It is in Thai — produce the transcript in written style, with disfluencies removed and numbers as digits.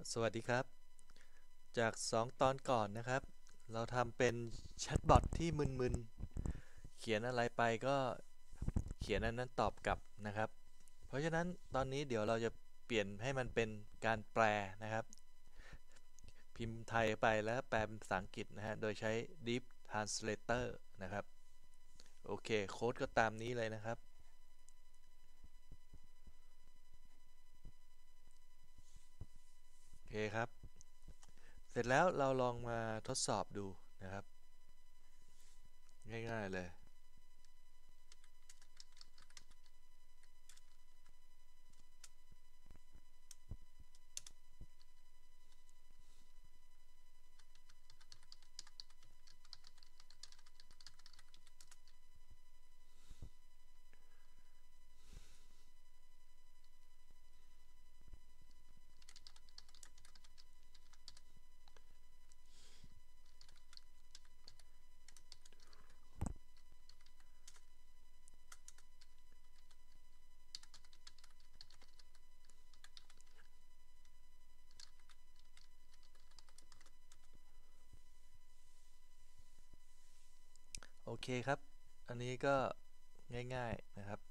สวัสดีครับจาก2ตอนก่อนนะครับเราทำเป็นแชทบอทที่มึนๆเขียนอะไรไปก็เขียนอันนั้นตอบกลับนะครับเพราะฉะนั้นตอนนี้เดี๋ยวเราจะเปลี่ยนให้มันเป็นการแปลนะครับพิมพ์ไทยไปแล้วแปลเป็นภาษาอังกฤษนะฮะโดยใช้ Deep Translator นะครับโอเคโค้ดก็ตามนี้เลยนะครับโอเคครับเสร็จแล้วเราลองมาทดสอบดูนะครับง่ายๆเลย โอเคครับ อันนี้ก็ง่ายๆนะครับ